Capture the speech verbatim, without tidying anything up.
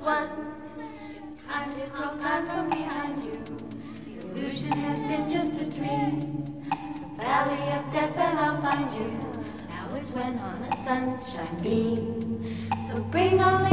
one. It's time to talk time from behind you. The illusion has been just a dream. The valley of death and I'll find you. Now is when on a sunshine beam. So bring on